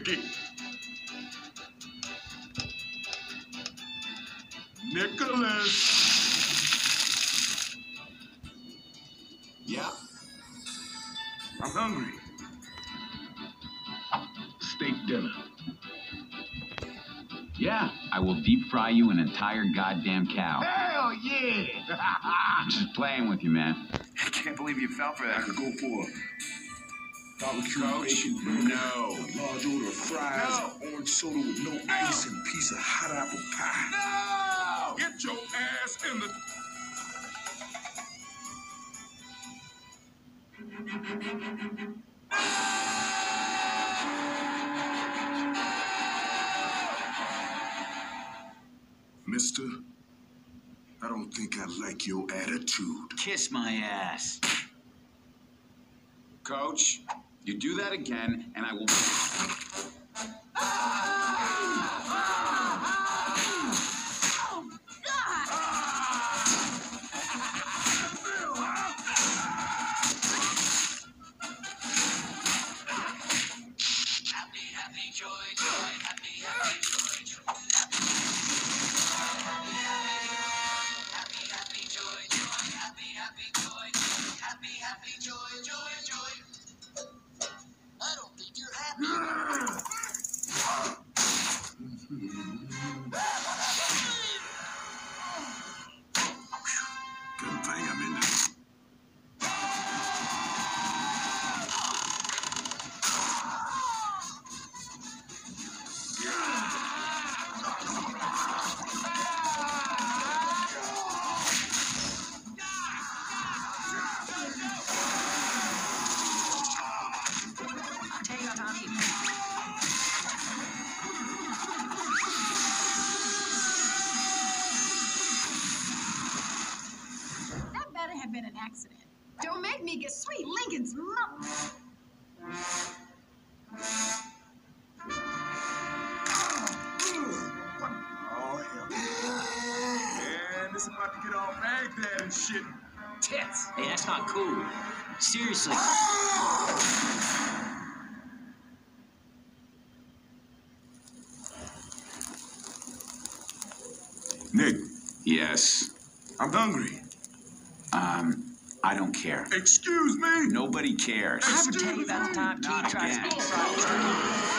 Nicholas. Yeah? I'm hungry. Steak dinner. Yeah, I will deep fry you an entire goddamn cow. Hell yeah! I'm just playing with you, man. I can't believe you fell for that. I could go for a barbecue bacon burger, No. a large order of fries, orange soda with no ice, and a piece of hot apple pie. No! Get your ass in the... Mister, I don't think I like your attitude. Kiss my ass. Coach, you do that again, and I will... Good thing I'm in this. That better have been an accident. Don't make me get sweet Lincoln's mom. Oh, hell. Yeah, this about to get all Baghdad and shit. Tits. Hey, that's not cool. Seriously. Nick, Yes. I'm hungry. I don't care. Excuse me? Nobody cares. I ever tell you about the time Key Not tried again. to deep fry his turkey?